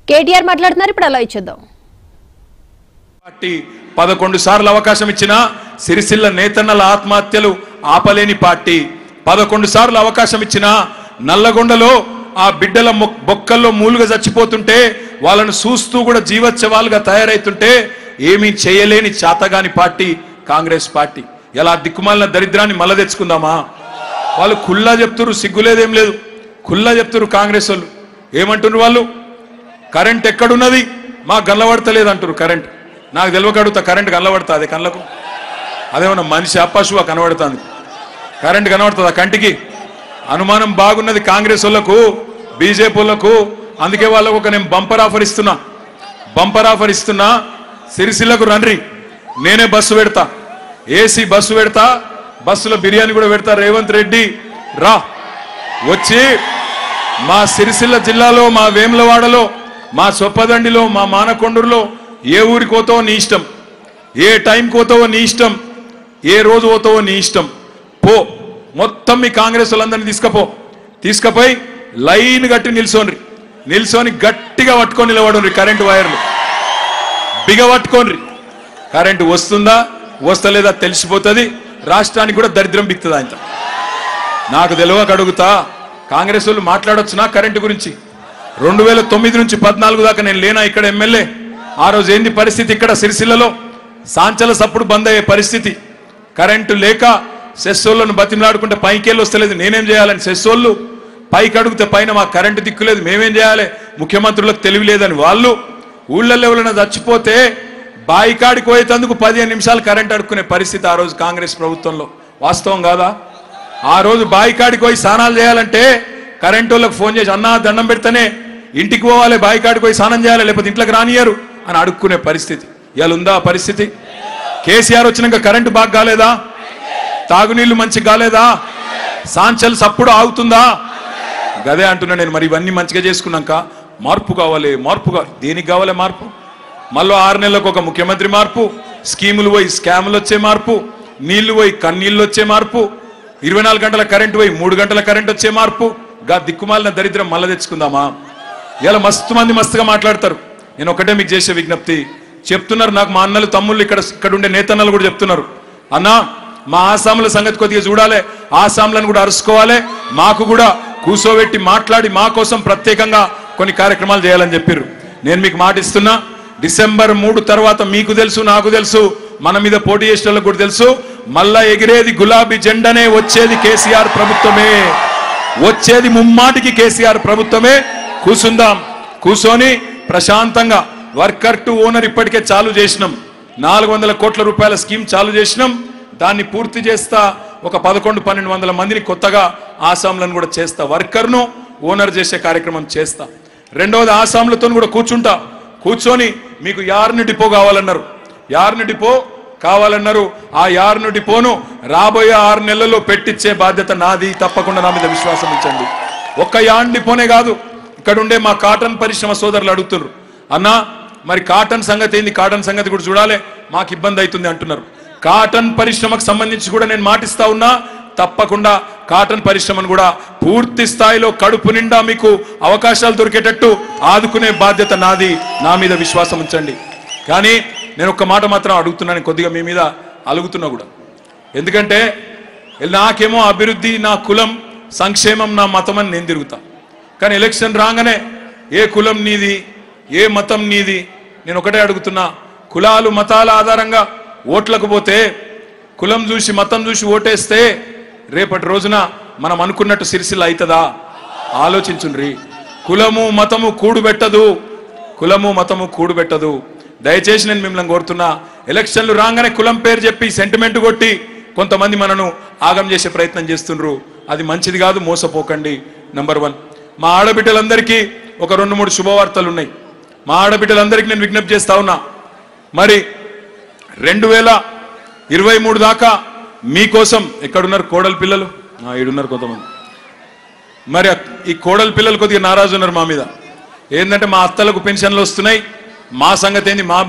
కేటీఆర్ మాట్లాడుతున్నారు, ఇప్పుడు అలా ఇచ్చేద్దాం. పార్టీ 11 సార్లు అవకాశం ఇచ్చిన సిరిసిల్ల నేతన్నల ఆత్మహత్యలు ఆపలేని పార్టీ. 11 సార్లు అవకాశం ఇచ్చిన నల్లగొండలో ఆ బిడ్డల బొక్కల్లో మూలుగా చచ్చిపోతుంటే వాళ్ళను చూస్తూ కూడా జీవోత్సవాలుగా తయారైతుంటే ఏమీ చేయలేని చాతగాని పార్టీ కాంగ్రెస్ పార్టీ. ఎలా దిక్కుమాలిన దరిద్రాన్ని మళ్ళా తెచ్చుకుందామా? వాళ్ళు కుల్లా చెప్తున్నారు, సిగ్గులేదేం లేదు, కుల్లా చెప్తున్నారు కాంగ్రెస్ వాళ్ళు. ఏమంటున్నారు వాళ్ళు? కరెంట్ ఎక్కడున్నది, మాకు గల్లబడతలేదు అంటారు. కరెంట్ నాకు తెలియకడుగుతా, కరెంట్ కనబడుతుంది అదే కళ్ళకు? అదేమన్నా మనిషి పశువా కనబడుతుంది? కరెంట్ కనబడుతుందా కంటికి? అనుమానం బాగున్నది కాంగ్రెస్ వాళ్ళకు, బీజేపీ వాళ్ళకు. అందుకే వాళ్ళకు ఒక నేను బంపర్ ఆఫర్ ఇస్తున్నా. సిరిసిల్లకు రండి, నేనే బస్సు పెడతా, ఏసీ బస్సు పెడతా, బస్సులో బిర్యానీ కూడా పెడతా. రేవంత్ రెడ్డి రా, వచ్చి మా సిరిసిల్ల జిల్లాలో, మా వేములవాడలో, మా సొప్పదండిలో, మా మానకొండూరులో ఏ ఊరికి పోతావో నీ ఇష్టం, ఏ టైంకి పోతావో నీ ఇష్టం, ఏ రోజు పోతావో నీ ఇష్టం. పో, మొత్తం మీ కాంగ్రెస్ వాళ్ళందరినీ తీసుకపోయి లైన్ కట్టి నిల్చొని గట్టిగా పట్టుకొని నిలబడుండ్రి. కరెంటు వైర్లు బిగబట్టుకోండి. కరెంటు వస్తుందా వస్తలేదా తెలిసిపోతుంది. రాష్ట్రానికి కూడా దరిద్రం బిక్తుంది. ఆయన నాకు తెలియక అడుగుతా, కాంగ్రెస్ వాళ్ళు మాట్లాడొచ్చునా కరెంటు గురించి? 2009 నుంచి 14 దాకా నేను లేనా ఇక్కడ ఎమ్మెల్యే? ఆ రోజు ఏంది పరిస్థితి ఇక్కడ సిరిసిల్లలో? సాంచల సప్పుడు బంద్ అయ్యే పరిస్థితి. కరెంటు లేక సెస్సోళ్ళను బతిమలాడుకుంటే పైకెళ్ళి వస్తలేదు. నేనేం చేయాలని? సెస్సోళ్ళు పైకి అడిగితే పైన మాకు కరెంటు దిక్కులేదు, మేమేం చేయాలి? ముఖ్యమంత్రులకు తెలివి లేదని వాళ్ళు. ఊళ్ళల్లో ఎవరైనా చచ్చిపోతే బాయికాడికి పోయేందుకు 15 నిమిషాలు కరెంట్ అడుక్కునే పరిస్థితి ఆ రోజు కాంగ్రెస్ ప్రభుత్వంలో. వాస్తవం కాదా? ఆ రోజు బాయికాడికి పోయి స్నానాలు చేయాలంటే కరెంటు వాళ్ళకి ఫోన్ చేసి, అన్నా దండం పెడితేనే ఇంటికి పోవాలి, బాయికాడికి పోయి స్నానం చేయాలి, లేకపోతే ఇంట్లోకి రానియరు అని అడుక్కునే పరిస్థితి. ఇవాళ ఉందా పరిస్థితి? కేసీఆర్ వచ్చినాక కరెంటు బాగా కాలేదా? తాగునీళ్లు మంచి కాలేదా? సాంచల్ సప్పుడు ఆగుతుందా? గదే అంటున్నా నేను. మరి ఇవన్నీ మంచిగా చేసుకున్నాక మార్పు కావాలి. దేనికి కావాలి మార్పు? మళ్ళీ 6 నెలలకు ఒక ముఖ్యమంత్రి మార్పు, స్కీములు పోయి స్కాములు వచ్చే మార్పు, నీళ్లు పోయి కన్నీళ్ళు వచ్చే మార్పు, 24 గంటల కరెంటు పోయి 3 గంటల కరెంట్ వచ్చే మార్పు. గా దిక్కుమాలిన దరిద్రం మళ్ళా తెచ్చుకుందామా? ఇలా మస్తుగా మాట్లాడతారు. నేను ఒకటే మీకు చేసే విజ్ఞప్తి చెప్తున్నారు. నాకు మా అన్నలు తమ్ముళ్ళు ఇక్కడ ఉండే నేతన్నలు కూడా చెప్తున్నారు, అన్నా మా ఆసాముల సంగతి కొద్దిగా చూడాలి, ఆసాములను కూడా అరుసుకోవాలి, మాకు కూడా కూసోబెట్టి మాట్లాడి మా కోసం ప్రత్యేకంగా కొన్ని కార్యక్రమాలు చేయాలని చెప్పారు. నేను మీకు మాట ఇస్తున్నా, డిసెంబర్ 3 తర్వాత మీకు తెలుసు, నాకు తెలుసు, మన మీద పోటీ చేసే వాళ్ళకు కూడా తెలుసు, మళ్ళా ఎగిరేది గులాబీ జెండానే, వచ్చేది కేసీఆర్ ప్రభుత్వమే, వచ్చేది ముమ్మాటికి కేసీఆర్ ప్రభుత్వమే. కూర్చొని ప్రశాంతంగా వర్కర్ టు ఓనర్ ఇప్పటికే చాలు చేసినాం. 400 కోట్ల రూపాయల స్కీమ్ చాలు చేసినాం. దాన్ని పూర్తి చేస్తా. ఒక 1100-1200 మందిని కొత్తగా ఆసాంలను కూడా చేస్తా. వర్కర్ను ఓనర్ చేసే కార్యక్రమం చేస్తా. రెండవది ఆసాంలతో కూడా కూర్చొని మీకు యార్ను డిపో కావాలన్నారు. ఆ యార్ను డిపోను రాబోయే 6 నెలల్లో పెట్టించే బాధ్యత నాది. తప్పకుండా నా మీద విశ్వాసం ఉంచండి. ఒక్క యార్న్ డిపోనే కాదు, ఇక్కడ ఉండే మా కాటన్ పరిశ్రమ సోదరులు అడుగుతున్నారు, అన్నా మరి కాటన్ సంగతి ఏంది? కాటన్ సంగతి కూడా చూడాలి, మాకు ఇబ్బంది అవుతుంది అంటున్నారు. కాటన్ పరిశ్రమకు సంబంధించి కూడా నేను మాటిస్తా ఉన్నా, తప్పకుండా కాటన్ పరిశ్రమను కూడా పూర్తి స్థాయిలో కడుపు నిండా మీకు అవకాశాలు దొరికేటట్టు ఆదుకునే బాధ్యత నాది. నా మీద విశ్వాసం ఉంచండి. కానీ నేను ఒక్క మాట మాత్రం అడుగుతున్నాను, కొద్దిగా మీ మీద అలుగుతున్నా కూడా. ఎందుకంటే నాకేమో అభివృద్ధి, నా కులం, సంక్షేమం, నా మతం అని నేను తిరుగుతా. కానీ ఎలక్షన్ రాగానే ఏ కులం నీది, ఏ మతం నీది? నేను ఒకటే అడుగుతున్నా, కులాలు మతాల ఆధారంగా ఓట్లకు పోతే, కులం చూసి మతం చూసి ఓటేస్తే రేపటి రోజున మనం అనుకున్నట్టు సిరిసిల్ల అవుతుందా? ఆలోచించుండ్రి. కులము మతము కూడుబెట్టదు. దయచేసి నేను మిమ్మల్ని కోరుతున్నా, ఎలక్షన్లు రాగానే కులం పేరు చెప్పి సెంటిమెంట్ కొట్టి కొంతమంది మనను ఆగం చేసే ప్రయత్నం చేస్తుండ్రు. అది మంచిది కాదు, మోసపోకండి. నంబర్ 1. మా ఆడబిడ్డలందరికీ ఒక 2-3 శుభవార్తలు ఉన్నాయి. మా ఆడబిడ్డలందరికీ నేను విజ్ఞప్తి చేస్తా ఉన్నా, మరి 2023 దాకా మీకోసం ఎక్కడున్నారు కోడల పిల్లలు? ఈడున్నారు కొంతమంది. మరి ఈ కోడల పిల్లలు కొద్దిగా నారాజు ఉన్నారు మా మీద. ఏంటంటే మా అత్తలకు పెన్షన్లు వస్తున్నాయి, మా సంగతి ఏంది?